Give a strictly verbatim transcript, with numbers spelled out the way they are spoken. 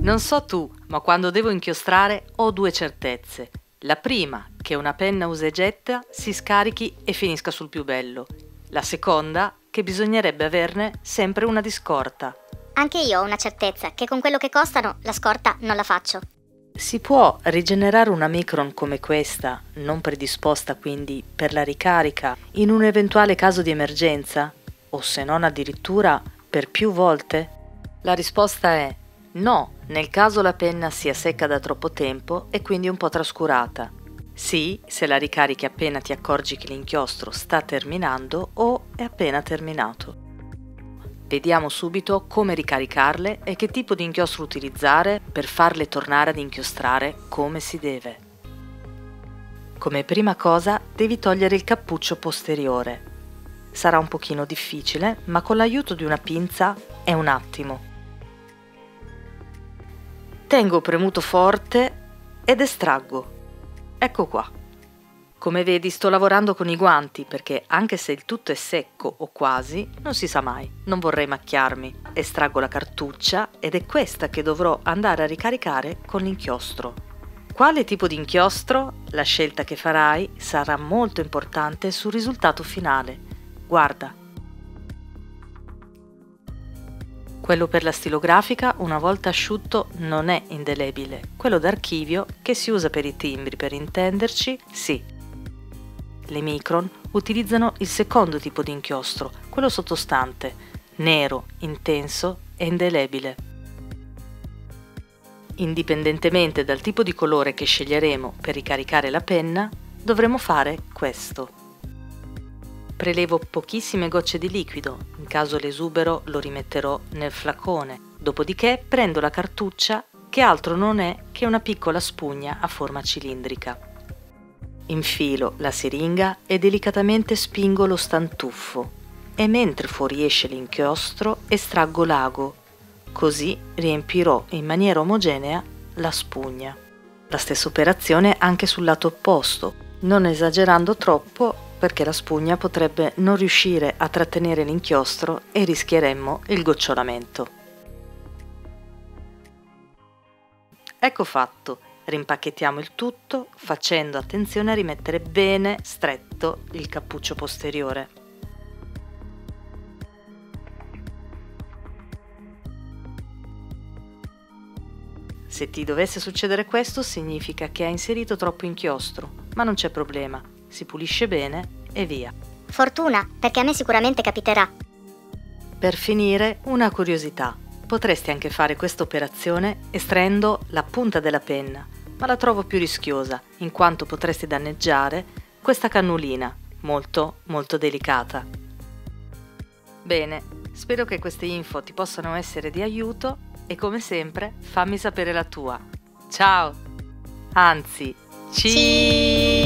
Non so tu, ma quando devo inchiostrare ho due certezze. La prima, che una penna usa e getta si scarichi e finisca sul più bello. La seconda, che bisognerebbe averne sempre una di scorta. Anche io ho una certezza, che con quello che costano la scorta non la faccio. Si può rigenerare una Micron come questa, non predisposta quindi per la ricarica, in un eventuale caso di emergenza? O se non addirittura per più volte? La risposta è no, nel caso la penna sia secca da troppo tempo e quindi un po' trascurata. Sì, se la ricarichi appena ti accorgi che l'inchiostro sta terminando o è appena terminato. Vediamo subito come ricaricarle e che tipo di inchiostro utilizzare per farle tornare ad inchiostrare come si deve. Come prima cosa devi togliere il cappuccio posteriore. Sarà un pochino difficile, ma con l'aiuto di una pinza è un attimo. Tengo premuto forte ed estraggo. Ecco qua. Come vedi sto lavorando con i guanti perché anche se il tutto è secco o quasi, non si sa mai, non vorrei macchiarmi. Estraggo la cartuccia ed è questa che dovrò andare a ricaricare con l'inchiostro. Quale tipo di inchiostro? La scelta che farai sarà molto importante sul risultato finale. Guarda. Quello per la stilografica, una volta asciutto, non è indelebile. Quello d'archivio, che si usa per i timbri, per intenderci, sì. Le Micron utilizzano il secondo tipo di inchiostro, quello sottostante, nero, intenso e indelebile. Indipendentemente dal tipo di colore che sceglieremo per ricaricare la penna, dovremo fare questo. Prelevo pochissime gocce di liquido, in caso l'esubero lo rimetterò nel flacone, dopodiché prendo la cartuccia che altro non è che una piccola spugna a forma cilindrica. Infilo la siringa e delicatamente spingo lo stantuffo e mentre fuoriesce l'inchiostro estraggo l'ago, così riempirò in maniera omogenea la spugna. La stessa operazione anche sul lato opposto, non esagerando troppo perché la spugna potrebbe non riuscire a trattenere l'inchiostro e rischieremmo il gocciolamento. Ecco fatto, rimpacchettiamo il tutto facendo attenzione a rimettere bene stretto il cappuccio posteriore. Se ti dovesse succedere questo significa che hai inserito troppo inchiostro, ma non c'è problema. Si pulisce bene e via. Fortuna, perché a me sicuramente capiterà. Per finire, una curiosità. Potresti anche fare questa operazione estraendo la punta della penna, ma la trovo più rischiosa, in quanto potresti danneggiare questa cannulina, molto molto delicata. Bene, spero che queste info ti possano essere di aiuto e come sempre fammi sapere la tua. Ciao! Anzi, ci...